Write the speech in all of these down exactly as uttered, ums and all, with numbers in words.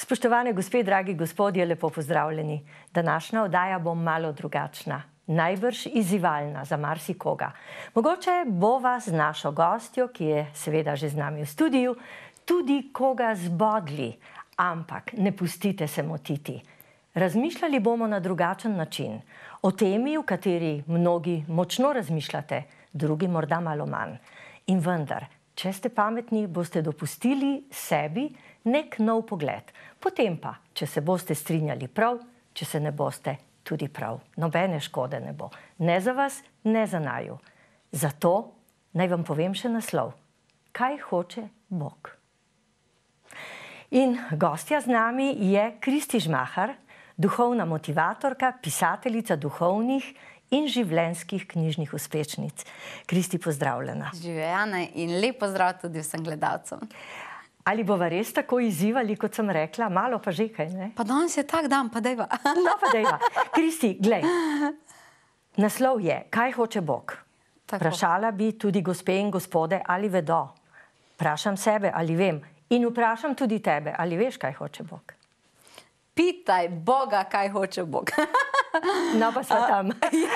Spoštovane gospe, dragi gospodje, lepo pozdravljeni. Današnja oddaja bo malo drugačna, najbrž izzivalna za marsikoga. Mogoče bo vas z našo gostjo, ki je seveda že z nami v studiu, tudi koga zbodli, ampak ne pustite se motiti. Razmišljali bomo na drugačen način, o temi, v kateri mnogi močno razmišljate, drugi morda malo manj. In vendar, če ste pametni, boste dopustili sebi nek nov pogled. Potem pa, če se boste strinjali prav, če se ne boste tudi prav. Nobene škode ne bo. Ne za vas, ne za naju. Zato naj vam povem še naslov. Kaj hoče Bog? In gostja z nami je Kristi Žmahar, duhovna motivatorka, pisateljica duhovnih in življenjskih knjižnih uspešnic. Kristi, pozdravljena. Živjena in lep pozdrav tudi vsem gledalcem. Ali bova res tako izzivali, kot sem rekla? Malo pa že kaj, ne? Pa danes je tak dan, pa dejva. No, pa dejva. Kristi, glej, naslov je, kaj hoče Bog? Vprašala bi tudi gospe in gospode, ali vedo. Vprašam sebe, ali vem. In vprašam tudi tebe, ali veš, kaj hoče Bog? Pitaj Boga, kaj hoče Bog. No, pa sva tam.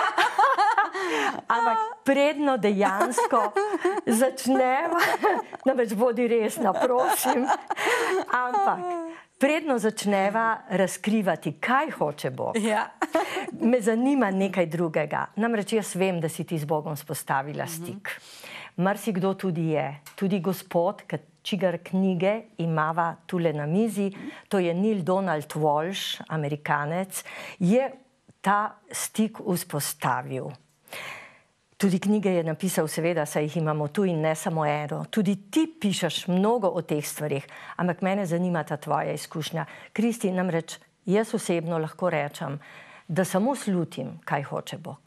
Ampak predno dejansko začneva, namreč bodi resna, prosim, ampak predno začneva razkrivati, kaj hoče Bog. Ja. Me zanima nekaj drugega. Namreč jaz vem, da si ti z Bogom spostavila stik. Marsikdo tudi je, tudi gospod, čigar knjige imava tule na mizi, to je Neale Donald Walsch, Amerikanec, je ta stik vzpostavil. Tudi knjige je napisal, seveda, saj jih imamo tu in ne samo eno. Tudi ti pišeš mnogo o teh stvarih, ampak mene zanima ta tvoja izkušnja. Kristi, namreč jaz osebno lahko rečem, da samo slutim, kaj hoče Bog.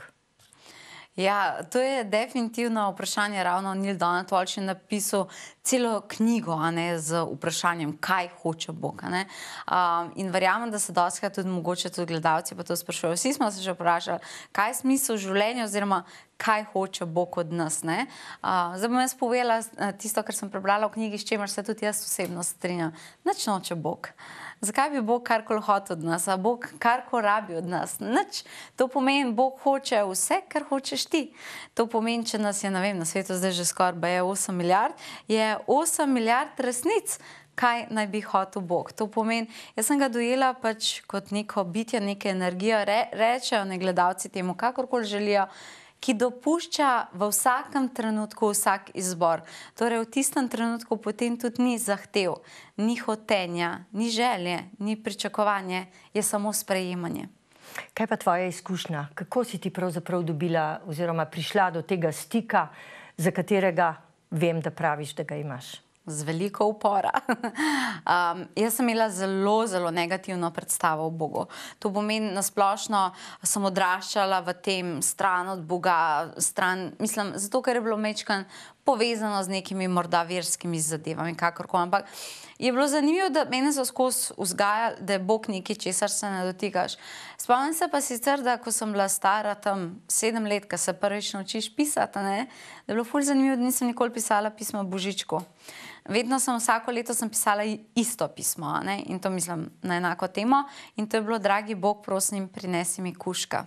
Ja, to je definitivno vprašanje. Ravno Neale Donald Walsch je napisal celo knjigo, a ne, z vprašanjem, kaj hoče Bog, a ne. Um, in verjamem, da se dostikrat tudi mogoče tudi gledalci pa to sprašujejo. Vsi smo se že vprašali, kaj je smisel življenja oziroma kaj hoče Bog od nas, ne. Uh, zdaj bom jaz povedala tisto, kar sem prebrala v knjigi, s čemer se tudi jaz osebno strinjam. Nič noče Bog. Zakaj bi Bog karkoli hotel od nas? A Bog karkoli rabi od nas? Nič. To pomeni, Bog hoče vse, kar hočeš ti. To pomeni, če nas je, ne vem, na svetu zdaj že skoraj baje osem milijard, je osem milijard resnic, kaj naj bi hotel Bog. To pomeni, jaz sem ga dojela pač kot neko bitje, neke energije, re, rečejo ne gledalci temu, kakorkoli želijo, ki dopušča v vsakem trenutku vsak izbor. Torej, v tistem trenutku potem tudi ni zahtev, ni hotenja, ni želje, ni pričakovanje, je samo sprejemanje. Kaj pa tvoja izkušnja? Kako si ti pravzaprav dobila oziroma prišla do tega stika, za katerega vem, da praviš, da ga imaš? Z veliko upora. um, jaz sem imela zelo, zelo negativno predstavo o Bogu. To pomeni, nasplošno sem odraščala v tem stran od Boga, stran, mislim, zato, ker je bilo mečkan povezano z nekimi morda verskimi zadevami, kakorkoli. Ampak je bilo zanimivo, da mene so skozi vzgajali, da je Bog nekaj, česar se ne dotikaš. Spomnim se pa sicer, da ko sem bila stara tam sedem let, ko se prvič naučiš pisati, ne, da je bilo ful zanimivo, da nisem nikoli pisala pismo Božičku. Vedno sem, vsako leto sem pisala isto pismo, ne, in to mislim na enako temo, in to je bilo, dragi Bog, prosim, prinesi mi kužka.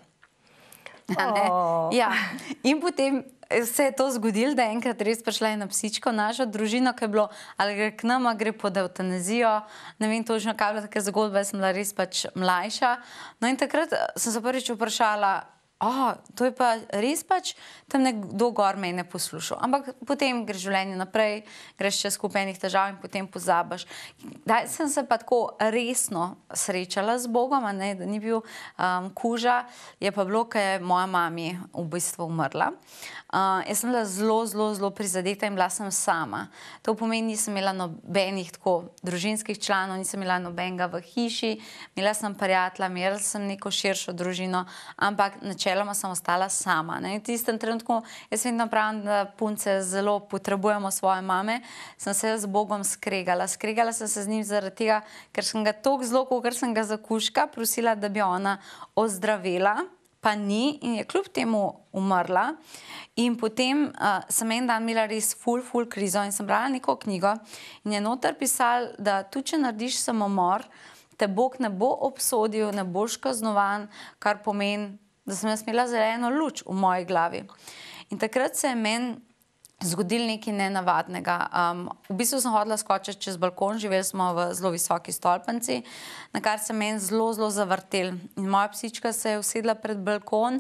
Oh. Ja, in potem se je to zgodilo, da je enkrat res prišla ena psička v našo družino, ki je bilo, ali gre k nam, gre pod evtanazijo, ne vem točno, kaj je bila taka zgodba, jaz sem bila res pač mlajša. No in takrat sem se prvič vprašala, o, to je pa res pač tam nekdo gor mene poslušal. Ampak potem gre življenje naprej, greš čez skupaj enih težav in potem pozabaš. Da sem se pa tako resno srečala z Bogom, a ne, da ni bil um, kuža, je pa bilo, ko je moja mami v bistvu umrla. Uh, jaz sem bila zelo, zelo, zelo prizadeta in bila sem sama. To pomeni, nisem imela nobenih tako družinskih članov, nisem imela nobenega v hiši, imela sem prijatelja, imela sem neko širšo družino, ampak načeloma sem ostala sama. Ne? V tistem trenutku, jaz vedno pravim, da punce zelo potrebujemo svoje mame, sem se z Bogom skregala. Skregala sem se z njim zaradi tega, ker sem ga toliko zelo, ker sem ga za kužka prosila, da bi ona ozdravila, pa ni in je kljub temu umrla. In potem uh, sem en dan imela res ful, ful krizo in sem brala neko knjigo in je noter pisal, da tudi če narediš samomor, te Bog ne bo obsodil, ne boš kaznovan, kar pomeni, da sem jaz imela zeleno luč v moji glavi. In takrat se je meni zgodil nekaj nenavadnega. Um, v bistvu sem hodila skočiti čez balkon, živeli smo v zelo visoki stolpnici, na kar se meni zelo, zelo zavrtel. In moja psička se je usedla pred balkon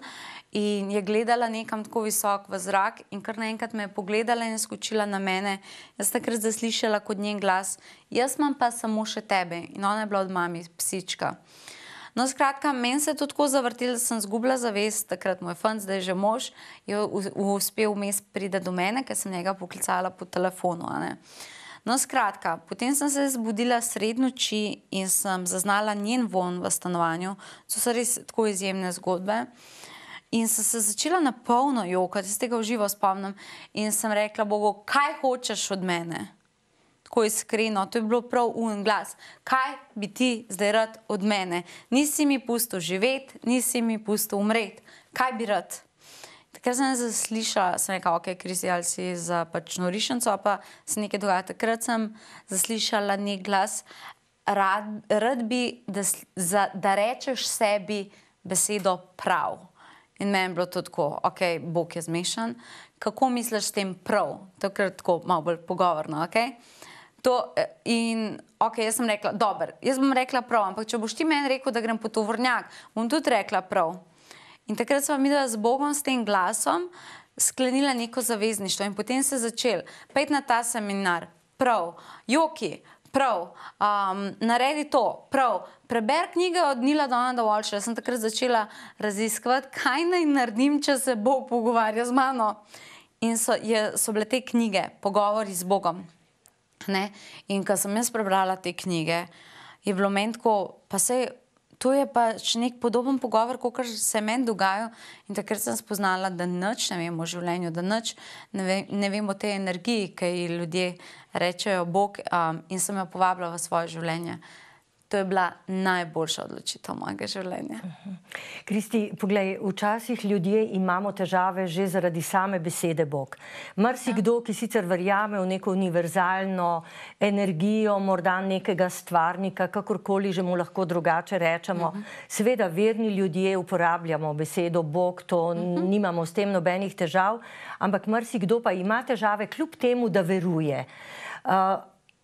in je gledala nekam tako visok v zrak in kar naenkrat me je pogledala in skočila na mene. Jaz takrat zaslišala kot njen glas, jaz imam pa samo še tebe. In ona je bila od mami psička. No, skratka, meni se je to tako zavrtelo, da sem zgubila zavest, takrat moj fant, zdaj že mož, je uspel vmes priti do mene, ker sem njega poklicala po telefonu, a ne. No, skratka, potem sem se zbudila sredi noči in sem zaznala njen vonj v stanovanju. To so res tako izjemne zgodbe. In sem se začela na polno jokati, jaz tega v živo spomnim, in sem rekla Bogu, kaj hočeš od mene? Tako iskreno, to je bilo prav ujen glas. Kaj bi ti zdaj rad od mene? Nisi mi pustil živeti, nisi mi pustil umreti. Kaj bi rad? Takrat sem zaslišala, sem rekla, ok, Kristi, ali si za pač norišnico, pa se nekaj dogaja. Takrat sem zaslišala nek glas, rad, rad bi, da, da rečeš sebi besedo prav. In meni je bilo to tako, ok, Bog je zmešan. Kako misliš s tem prav? Takrat tako malo bolj pogovorno, ok? To, in ok, jaz sem rekla, dober, jaz bom rekla prav, ampak če boš ti meni rekel, da grem po tovornjak, bom tudi rekla prav. In takrat sva midva z Bogom, s tem glasom, sklenila neko zavezništvo in potem se začel, pejt na ta seminar, prav, Joki, prav, um, naredi to, prav, preber knjige od Neila Donalda. Sem takrat začela raziskovati, kaj naj naredim, če se Bog pogovarja z mano. In so, je, so bile te knjige, pogovori z Bogom. Ne? In ko sem jaz prebrala te knjige, je bilo meni tako, pa se, to je pač nek podoben pogovor, kot se meni dogaja. In takrat sem spoznala, da nič ne vem o življenju, da nič ne vem, ne vem o tej energiji, ki ji ljudje rečejo Bog, um, in sem jo povabila v svoje življenje. To je bila najboljša odločitev mojega življenja. Kristi, poglej, včasih ljudje imamo težave že zaradi same besede Bog. Marsikdo, ki sicer verjame v neko univerzalno energijo, morda nekega stvarnika, kakorkoli že mu lahko drugače rečemo. Seveda, verni ljudje uporabljamo besedo Bog, to nimamo s tem nobenih težav, ampak marsikdo pa ima težave kljub temu, da veruje. Uh,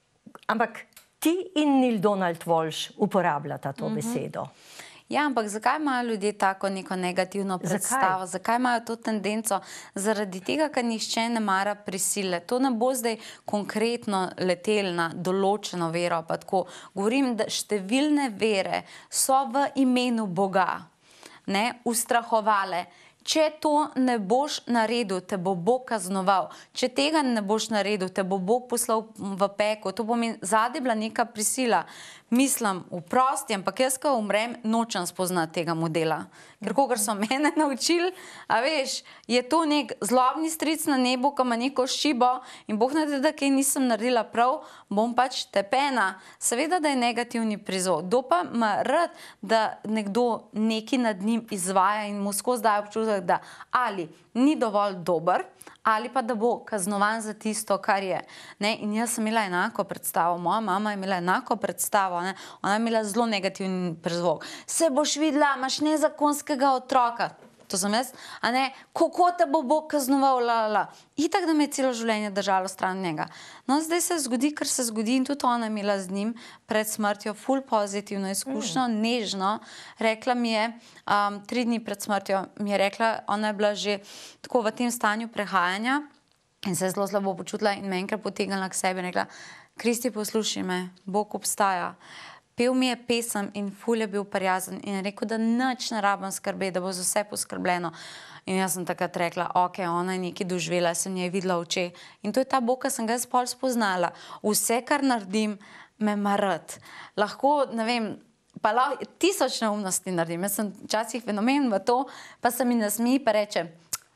ampak ti in Neil Donald Walsh uporabljata to besedo. Ja, ampak zakaj imajo ljudje tako neko negativno predstavo? Zakaj? Zakaj imajo to tendenco? Zaradi tega, ker nihče ne mara prisile. To ne bo zdaj konkretno letel na določeno vero, pa tako. Govorim, da številne vere so v imenu Boga, ne, ustrahovale. Če to ne boš naredil, te bo Bog kaznoval. Če tega ne boš naredil, te bo Bog poslal v peklo. To pomeni, zadaj bila neka prisila. Mislim, vprosti, ampak jaz, ko umrem, nočem spoznati tega modela. Ker kogar so mene naučili, a veš, je to nek zlobni stric na nebu, ko ima neko šibo in Bog naredi, da kaj nisem naredila prav, bom pač tepena. Seveda, da je negativni prizor. Kdo pa ima rad, da nekdo neki nad njim izvaja in mu skozi daje občutek, da ali ni dovolj dober, ali pa da bo kaznovan za tisto, kar je. Ne? In jaz sem imela enako predstavo, moja mama je imela enako predstavo, ne? Ona je imela zelo negativni prizvok. Se boš videla, imaš nezakonskega otroka. To sem jaz, a ne, kako te bo Bog kaznoval, la, la, la. Itak, da me je celo življenje držalo stran njega. No, zdaj se zgodi, kar se zgodi, in tudi ona je imela z njim pred smrtjo ful pozitivno izkušnjo, mm. nežno. Rekla mi je, um, tri dni pred smrtjo, mi je rekla, ona je bila že tako v tem stanju prehajanja in se je zelo slabo počutila in me enkrat potegnila k sebi in rekla, Kristi, poslušaj me, Bog obstaja. Pel mi je pesem in ful je bil prijazen in je rekel, da nič ne rabim skrbeti, da bo za vse poskrbljeno. In jaz sem takrat rekla, ok, ona je nekaj doživela, sem njej videla oči. In to je ta Bog, ki sem ga spol spoznala. Vse, kar naredim, me ima rad. Lahko, ne vem, pa lahko tisoč neumnosti naredim. Jaz sem včasih fenomen v to, pa se mi nasmeji pa reče,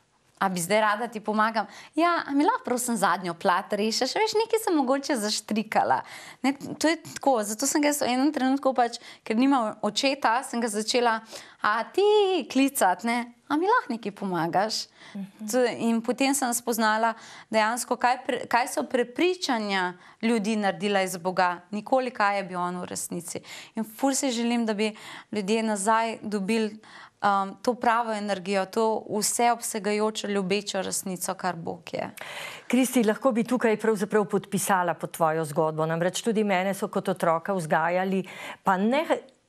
a bi zdaj rada ti pomagam? Ja, a mi lahko prosim zadnjo plat rešiš? Veš, nekaj sem mogoče zaštrikala. Ne, to je tako, zato sem ga v enem trenutku pač, ker nimam očeta, sem ga začela, a ti klicat, ne, a mi lahko nekaj pomagaš. In potem sem spoznala dejansko, kaj, pre, kaj so prepričanja ljudi naredila iz Boga, nikoli kaj je bil on v resnici. In ful se želim, da bi ljudje nazaj dobili um, to pravo energijo, to vseobsegajočo, ljubečo resnico, kar Bog je. Kristi, lahko bi tukaj pravzaprav podpisala pod tvojo zgodbo, namreč tudi mene so kot otroka vzgajali, pa ne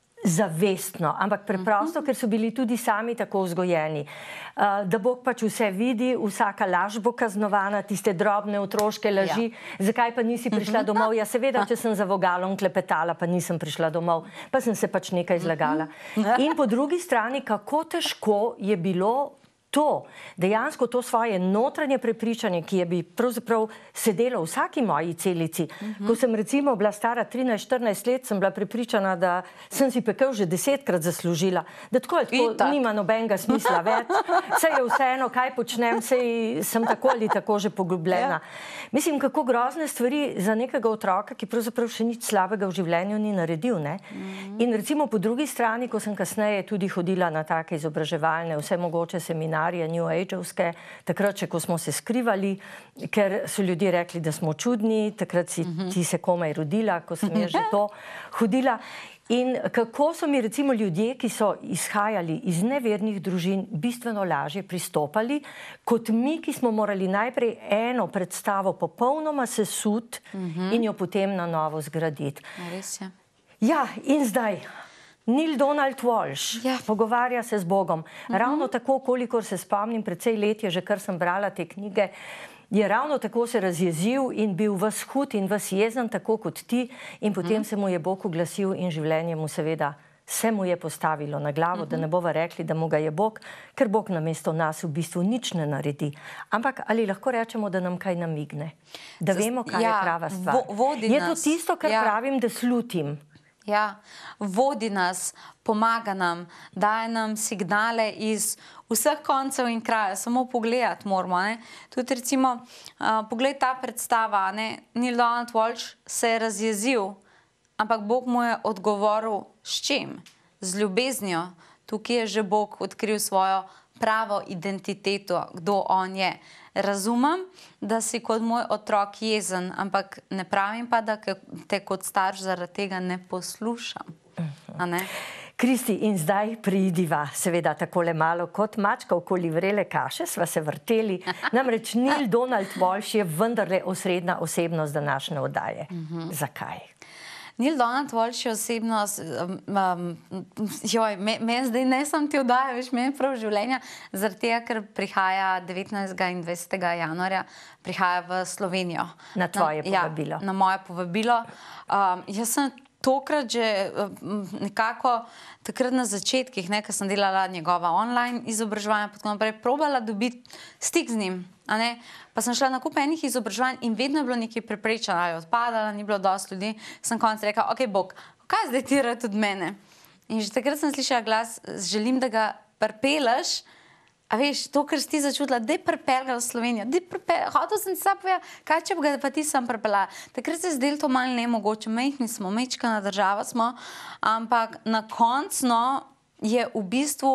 zavestno, ampak preprosto, ker so bili tudi sami tako vzgojeni. Da Bog pač vse vidi, vsaka laž bo kaznovana, tiste drobne otroške laži. Ja. Zakaj pa nisi prišla domov? Ja, seveda, če sem za vogalom klepetala, pa nisem prišla domov, pa sem se pač nekaj zlagala. In po drugi strani, kako težko je bilo to, dejansko to svoje notranje prepričanje, ki je bi pravzaprav sedelo v vsaki moji celici. Uh-huh. Ko sem recimo bila stara trinajst štirinajst let, sem bila prepričana, da sem si pekel že desetkrat zaslužila, da tako je tako, tak. Nima nobenega smisla več, saj je vseeno, kaj počnem, saj sem tako ali tako že poglobljena. Ja. Mislim, kako grozne stvari za nekega otroka, ki pravzaprav še nič slabega v življenju ni naredil, ne? Uh-huh. In recimo po drugi strani, ko sem kasneje tudi hodila na take izobraževalne, vse mogoče seminarje, New Age-ovske, takrat, če ko smo se skrivali, ker so ljudje rekli, da smo čudni, takrat si uh-huh. ti se komaj rodila, ko sem je že to hodila. In kako so mi recimo ljudje, ki so izhajali iz nevernih družin, bistveno lažje pristopali, kot mi, ki smo morali najprej eno predstavo popolnoma sesut uh-huh. in jo potem na novo zgraditi. Res je. Ja, in zdaj Neale Donald Walsch ja. pogovarja se z Bogom. Uh-huh. Ravno tako, kolikor se spomnim, precej let je že, kar sem brala te knjige, je ravno tako se razjezil in bil ves hud in ves jezen, tako kot ti, in potem uh-huh. se mu je Bog oglasil in življenje mu seveda se mu je postavilo na glavo, uh-huh. da ne bova rekli, da mu ga je Bog, ker Bog namesto nas v bistvu nič ne naredi. Ampak ali lahko rečemo, da nam kaj namigne? Da vemo, kaj ja, je prava stvar. Vo, je to tisto, kar ja. pravim, da slutim. Ja, vodi nas, pomaga nam, daje nam signale iz vseh koncev in krajev, samo pogledati moramo. Ne? Tudi recimo, uh, pogled ta predstava, ne? Neale Donald Walsch se je razjezil, ampak Bog mu je odgovoril s čim? Z ljubeznijo. Tukaj je že Bog odkril svojo pravo identiteto, kdo on je. Razumem, da si kot moj otrok jezen, ampak ne pravim pa, da te kot starš zaradi tega ne poslušam. A ne? Kristi, in zdaj pridiva, seveda takole malo kot mačka okoli vrele kaše, sva se vrteli. Namreč Neale Donald Walsch je vendarle osrednja osebnost današnje oddaje. Uh-huh. Zakaj? Neale Donald Walsch je osebnost, um, um, joj, meni me zdaj ne sam ti oddaja, veš, meni prav življenja, zaradi tega, ker prihaja devetnajstega in dvajsetega januarja, prihaja v Slovenijo. Na tvoje na, povabilo. Ja, na moje povabilo. Um, jaz sem tokrat že um, nekako takrat na začetkih, ne, ko sem delala njegova online izobraževanja, potem naprej probala dobiti stik z njim. A ne? Pa sem šla na kup enih izobraževanj in vedno je bilo nekaj preprečeno, ali odpadala, ni bilo dosti ljudi. Sem konec rekla, ok, Bog, kaj zdaj ti rad od mene? In že takrat sem slišala glas, želim, da ga pripeleš, a veš, to, kar si ti začutila, da je pripel ga v Slovenijo, da je pripel, hotel sem ti sam povedati, kaj če bi ga pa ti sem pripela. Takrat se je zdelo to malo nemogoče, mejhni smo, mečkana država smo, ampak na koncu je v bistvu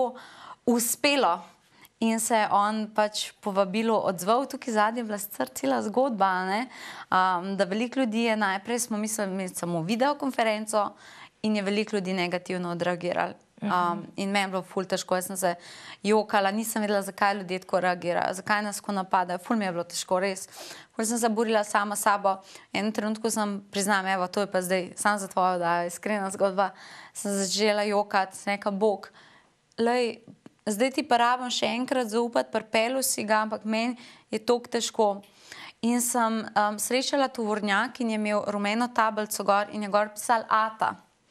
uspelo. In se je on pač povabilo odzval, tukaj zadnje je bila cela zgodba, ne? Um, da veliko ljudi je najprej, smo mislili imeti samo videokonferenco in je veliko ljudi negativno odreagirali. Um, in meni je bilo ful težko, jaz sem se jokala, nisem vedela, zakaj ljudje tako reagirajo, zakaj nas tako napadajo, ful mi je bilo težko, res. Ful sem se borila sama sabo, en trenutku sem priznam, evo, to je pa zdaj, sam za tvojo, da je iskrena zgodba, sem začela jokati, sem rekla, Bog, lej, zdaj ti pa rabim še enkrat zaupati, pripelju si ga, ampak meni je toliko težko. In sem um, srečala tovornjak in je imel rumeno tablico gor in je gor pisal Ata.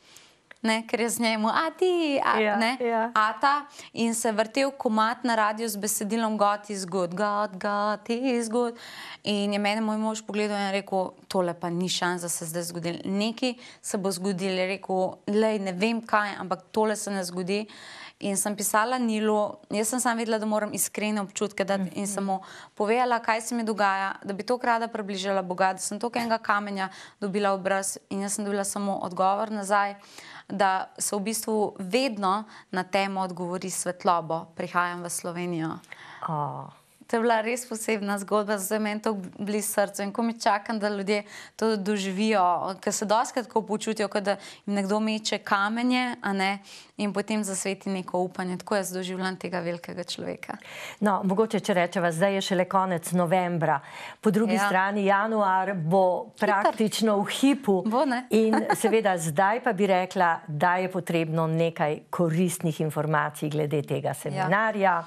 Ne, ker je z njemu Ati, a, ja, ne, ja. Ata in se vrtel komad na radiju z besedilom God is good, God, God is good. In je mene moj mož pogledal in rekel, tole pa ni šans, da se zdaj zgodil. Nekaj se bo zgodil, je rekel, lej, ne vem kaj, ampak tole se ne zgodi. In sem pisala Nilu, jaz sem sam vedela, da moram iskrene občutke dati in sem mu povedala, kaj se mi dogaja, da bi to rada približala Boga, da sem toliko enega kamenja dobila v obraz in jaz sem dobila samo odgovor nazaj, da se v bistvu vedno na temo odgovori svetlobo, prihajam v Slovenijo. Oh. To je bila res posebna zgodba, zdaj meni to blizu srcu in ko mi čakam, da ljudje to doživijo, ker se dostikrat tako počutijo, kot da jim nekdo meče kamenje, a ne, in potem zasveti neko upanje. Tako jaz doživljam tega velikega človeka. No, mogoče, če rečeva, zdaj je šele konec novembra, po drugi Ja. strani januar bo praktično v hipu. Bo, ne? In seveda zdaj pa bi rekla, da je potrebno nekaj koristnih informacij glede tega seminarja.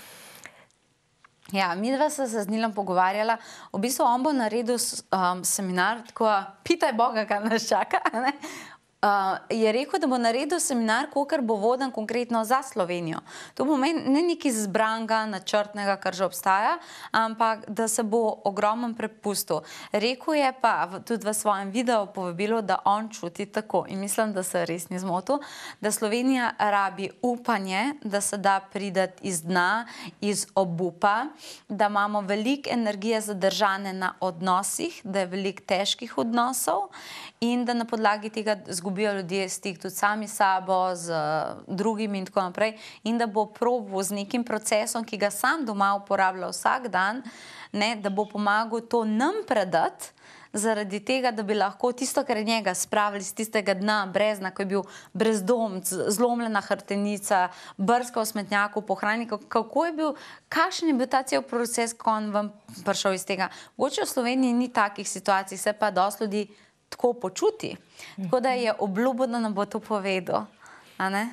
Ja, midva sva se z Nilom pogovarjala. V bistvu on bo naredil um, seminar, tako pitaj Boga, kaj nas čaka, ne? Uh, je rekel, da bo naredil seminar, kolikor bo voden konkretno za Slovenijo. To pomeni ne nekaj zbranega, načrtnega, kar že obstaja, ampak da se bo ogromen prepustil. Rekel je pa tudi v svojem videu povabilo, da on čuti tako in mislim, da se res ni zmotil, da Slovenija rabi upanje, da se da prideti iz dna, iz obupa, da imamo veliko energije zadržane na odnosih, da je veliko težkih odnosov in da na podlagi tega zgubijo ljudje stik tudi sami sabo, z drugimi in tako naprej, in da bo probal z nekim procesom, ki ga sam doma uporablja vsak dan, ne, da bo pomagal to nam predati, zaradi tega, da bi lahko tisto, kar je njega spravili z tistega dna, brezna, ko je bil brezdomc, zlomljena hrbtenica, brskal v smetnjaku, pohranil, kako je bil, kakšen je bil ta cel proces, ko on vam prišel iz tega. Mogoče v Sloveniji ni takih situacij, se pa dosti ljudi tako počuti. Tako da je obljubil, da nam bo to povedal. A ne?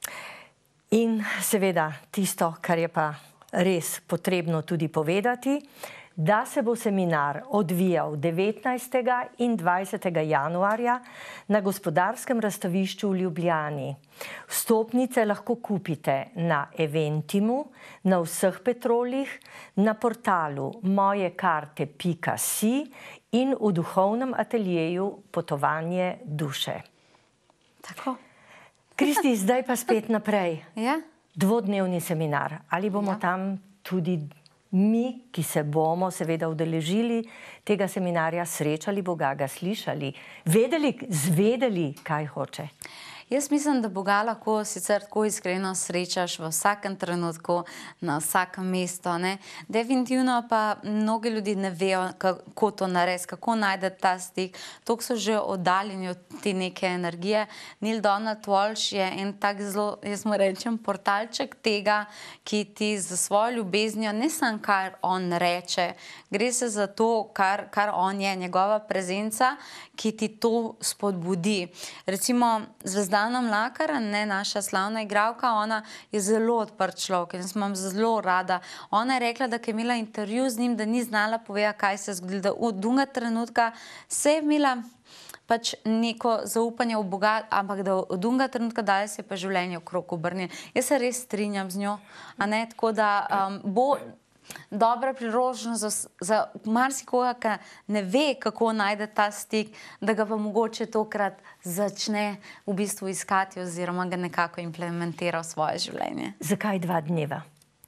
In seveda tisto, kar je pa res potrebno tudi povedati, da se bo seminar odvijal devetnajstega in dvajsetega januarja na Gospodarskem razstavišču v Ljubljani. Vstopnice lahko kupite na Eventimu, na vseh Petrolih, na portalu mojekarte pika si in v duhovnem ateljeju Potovanje duše. Tako. Kristi, zdaj pa spet naprej. Ja? Dvodnevni seminar. Ali bomo Ja. tam tudi mi, ki se bomo seveda udeležili tega seminarja, srečali Boga, ga slišali, vedeli, zvedeli, kaj hoče? Jaz mislim, da Boga lahko sicer tako iskreno srečaš v vsakem trenutku, na vsakem mestu, ne. Definitivno pa mnogi ljudi ne vejo, kako to narediti, kako najdeti ta stik. Toliko so že oddaljeni od te neke energije. Neil Donald Walsh je en tak zelo, jaz mu rečem, portalček tega, ki ti za svojo ljubeznijo, ne samo kar on reče, gre se za to, kar, kar on je, njegova prezenca, ki ti to spodbudi. Recimo, Zvezdana Mlakar, ne, naša slavna igralka, ona je zelo odprt človek in sem vam zelo rada. Ona je rekla, da ko je imela intervju z njim, da ni znala povedati, kaj se je zgodilo, da od drugega trenutka se je imela pač neko zaupanje v Boga, ampak da od drugega trenutka dalje se je pa življenje okrog obrnilo. Jaz se res strinjam z njo, a ne, tako da um, bo dobra priložnost za, za marsikoga, ki ne ve, kako najde ta stik, da ga pa mogoče tokrat začne v bistvu iskati oziroma ga nekako implementira v svoje življenje. Zakaj dva dneva?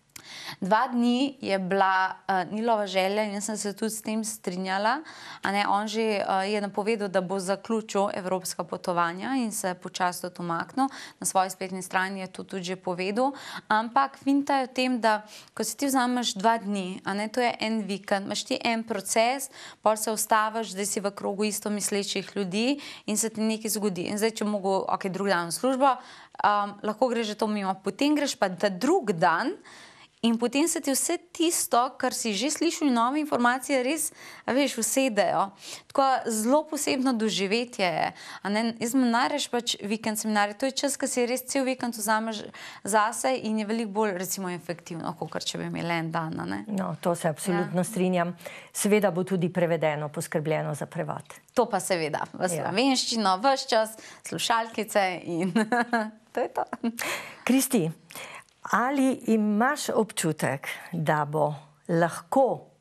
Dva dni je bila uh, Nilova želja in jaz sem se tudi s tem strinjala. A ne, on že uh, je napovedal, da bo zaključil evropska potovanja in se počasi tudi umaknil. Na svoji spletni strani je to tudi že povedal. Ampak finta je v tem, da ko si ti vzameš dva dni, a ne, to je en vikend, imaš ti en proces, pol se ustaviš, zdaj si v krogu isto mislečih ljudi in se ti nekaj zgodi. In zdaj, če mogo, ok, drug dan v službo, um, lahko greš že to mimo. Potem greš pa ta drug dan, in potem se ti vse tisto, kar si že slišal in nove informacije, res, veš, usedejo. Tako zelo posebno doživetje je. A ne, jaz imam najraje pač vikend seminarje. To je čas, ko si res cel vikend vzameš zase in je veliko bolj, recimo, efektivno, kot če bi imeli en dan, a ne. No, to se absolutno strinjam. Seveda bo tudi prevedeno, poskrbljeno za prevod. To pa seveda, v slovenščino, ves čas, slušalkice in to je to. Kristi, ali imaš občutek, da bo lahko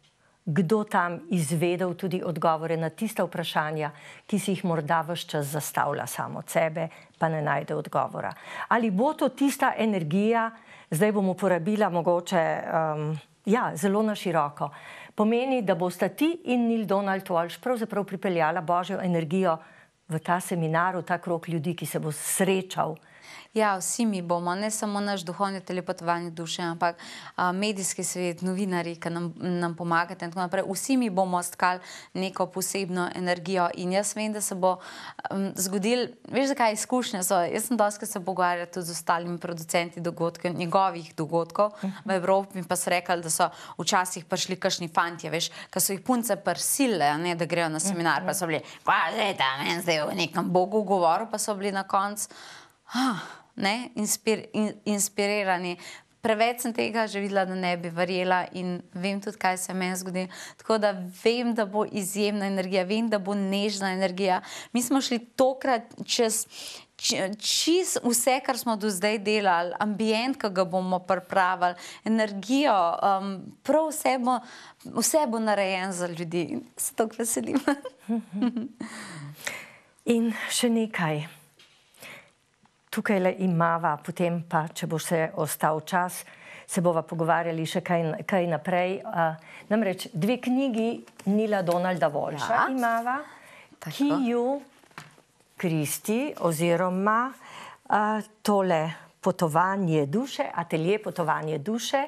kdo tam izvedel tudi odgovore na tista vprašanja, ki si jih morda ves čas zastavlja samo od sebe, pa ne najde odgovora. Ali bo to tista energija, zdaj bom uporabila mogoče um, ja, zelo na široko, pomeni, da bosta ti in Neale Donald Walsch pravzaprav pripeljala Božjo energijo v ta seminar, v ta krog ljudi, ki se bo srečal. Ja, vsi mi bomo, ne samo naš duhovni telepotovalni duše, ampak a, medijski svet, novinari, ki nam, nam pomagate in tako naprej. Vsi mi bomo stkali neko posebno energijo in jaz vem, da se bo um, zgodil, veš, zakaj izkušnje so. Jaz sem doskrat se pogovarjala tudi z ostalimi producenti dogodkov, njegovih dogodkov v Evropi in pa so rekli, da so včasih prišli kakšni fantje, veš, ki so jih punce prsile, ne, da grejo na seminar, pa so bili, pa zdaj tam, en zdaj v nekem Bogu govoru, pa so bili na koncu Ah, ne, inspir, in, inspirirani. Preveč sem tega že videla, da ne bi verjela in vem tudi, kaj se meni zgodi. Tako da vem, da bo izjemna energija, vem, da bo nežna energija. Mi smo šli tokrat čez čist vse, kar smo do zdaj delali, ambient, ki ga bomo pripravili, energijo, um, prav vse bo, vse bo narejen za ljudi. Se tako veselim. In še nekaj. Tukaj le imava, potem pa, če bo še ostal čas, se bova pogovarjali še kaj, kaj naprej. Uh, namreč dve knjigi Neala Donalda Walscha ja. imava, Tako. ki ju Kristi oziroma uh, tole potovanje duše, atelje potovanje duše,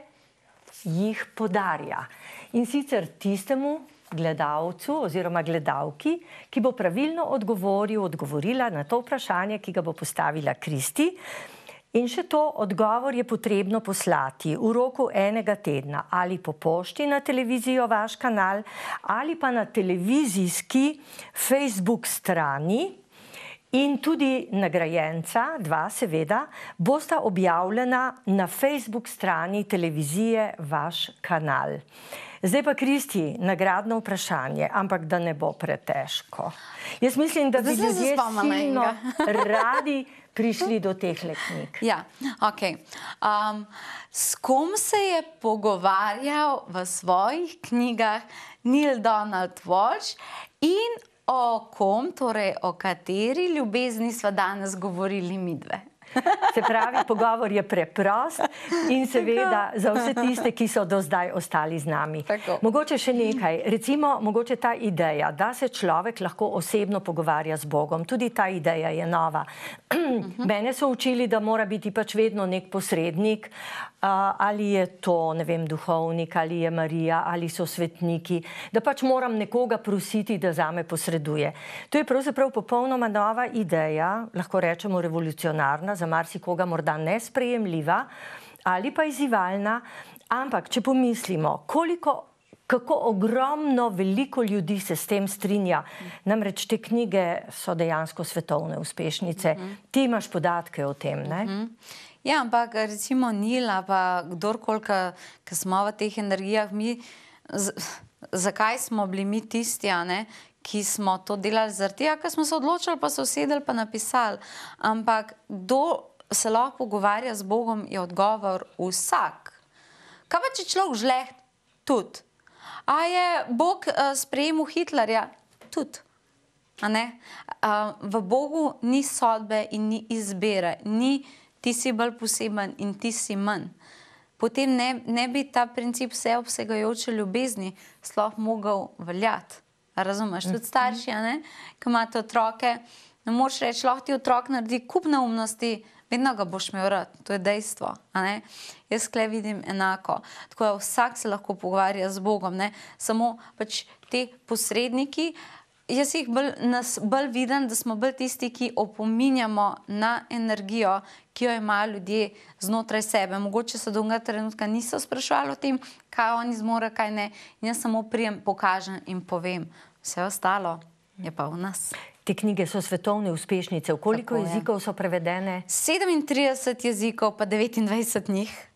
jih podarja. In sicer tistemu gledalcu oziroma gledalki, ki bo pravilno odgovoril, odgovorila na to vprašanje, ki ga bo postavila Kristi. In še to, odgovor je potrebno poslati v roku enega tedna ali po pošti na televizijo vaš kanal ali pa na televizijski Facebook strani in tudi nagrajenca, dva seveda, bosta objavljena na Facebook strani televizije vaš kanal. Zdaj pa, Kristi, nagradno vprašanje, ampak da ne bo pretežko. Jaz mislim, da bi ljudje silno radi prišli do teh knjig. Ja, ok. Um, s kom se je pogovarjal v svojih knjigah Neale Donald Walsch in o kom, torej o kateri ljubezni sva danes govorili midve? Se pravi, pogovor je preprost in seveda za vse tiste, ki so do zdaj ostali z nami. Tako. Mogoče še nekaj, recimo, mogoče ta ideja, da se človek lahko osebno pogovarja z Bogom, tudi ta ideja je nova. Mene so učili, da mora biti pač vedno nek posrednik, ali je to, ne vem, duhovnik, ali je Marija, ali so svetniki, da pač moram nekoga prositi, da zame posreduje. To je pravzaprav popolnoma nova ideja, lahko rečemo revolucionarna, za marsikoga morda nesprejemljiva ali pa izzivalna, ampak če pomislimo, koliko, kako ogromno veliko ljudi se s tem strinja, namreč te knjige so dejansko svetovne uspešnice. Uh-huh. Ti imaš podatke o tem, ne? Uh-huh. Ja, ampak recimo Neale pa kdorkoli, ki smo v teh energijah, mi, z, zakaj smo bili mi tisti, a ne? Ki smo to delali zaradi tega, ker smo se odločili, pa so sedeli pa napisali. Ampak kdo se lahko pogovarja z Bogom, je odgovor vsak. Kaj pa če človek žleht? Tudi. A je Bog uh, sprejemil Hitlerja? Tudi. A ne? Uh, v Bogu ni sodbe in ni izbire. Ni ti si bolj poseben in ti si manj. Potem ne, ne bi ta princip vseobsegajoče ljubezni sploh mogel veljati. Razumeš, tudi starši, ne, ki imate otroke, ne moreš reči, lahko ti otrok naredi kup neumnosti, vedno ga boš imel rad, to je dejstvo, a ne. Jaz tukaj vidim enako, tako da vsak se lahko pogovarja z Bogom, ne, samo pač te posredniki, jaz jih bolj, nas bolj vidim, da smo bolj tisti, ki opominjamo na energijo, ki jo imajo ljudje znotraj sebe. Mogoče se do tega trenutka niso sprašvali o tem, kaj oni zmore, kaj ne. In jaz samo prijem, pokažem in povem. Vse ostalo je pa v nas. Te knjige so svetovne uspešnice. V koliko jezikov so prevedene? sedemintrideset jezikov, pa devetindvajset njih.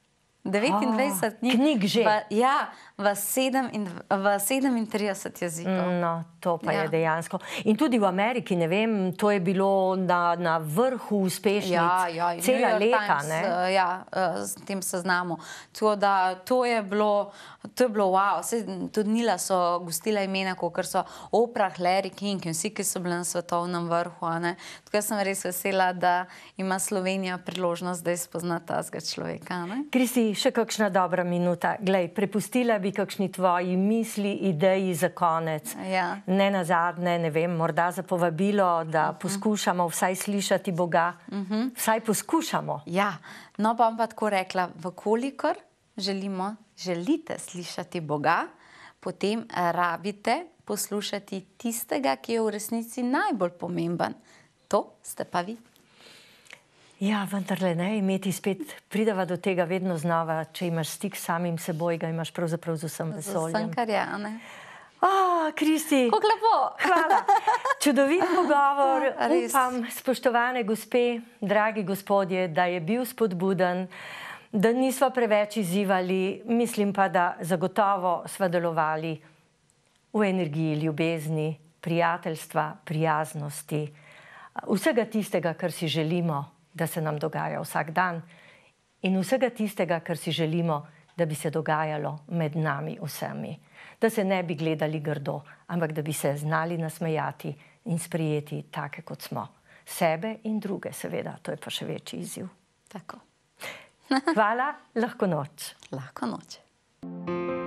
devetindvajset knjig. Knjig že? V, ja, v, sedem in, v sedemintrideset jezikov. No, to pa Ja. je dejansko. In tudi v Ameriki, ne vem, to je bilo na, na vrhu uspešnic Ja, ja, cela New York leta, Times, ne? uh, ja, uh, s tem seznamu. Tako da to je bilo, to je bilo wow. Saj tudi Nila so gostila imena, kot so Oprah, Larry King in vsi, ki so bili na svetovnem vrhu, a ne. Tako sem res vesela, da ima Slovenija priložnost, da izpozna tazga človeka, ne. Kristi, še kakšna dobra minuta. Glej, prepustila bi kakšni tvoji misli, ideji za konec. Ja. Ne nazadnje, ne vem, morda za povabilo, da uh -huh. poskušamo vsaj slišati Boga. Uh -huh. Vsaj poskušamo. Ja, no bom pa tako rekla, vkolikor želimo, želite slišati Boga, potem rabite poslušati tistega, ki je v resnici najbolj pomemben. To ste pa vi. Ja, vendarle ne, imeti spet, prideva do tega vedno znova, če imaš stik s samim seboj, ga imaš pravzaprav z vsem vesoljem. Z vsem, kar je, a ne? O, Kristi! Kako lepo! Hvala! Čudovit pogovor. Res. Upam, spoštovane gospe, dragi gospodje, da je bil spodbuden, da nisva preveč izzivali, mislim pa, da zagotovo sva delovali v energiji ljubezni, prijateljstva, prijaznosti, vsega tistega, kar si želimo, da se nam dogaja vsak dan in vsega tistega, kar si želimo, da bi se dogajalo med nami vsemi. Da se ne bi gledali grdo, ampak da bi se znali nasmejati in sprijeti take, kot smo. Sebe in druge, seveda, to je pa še večji izziv. Tako. Hvala, lahko noč. Lahko noč.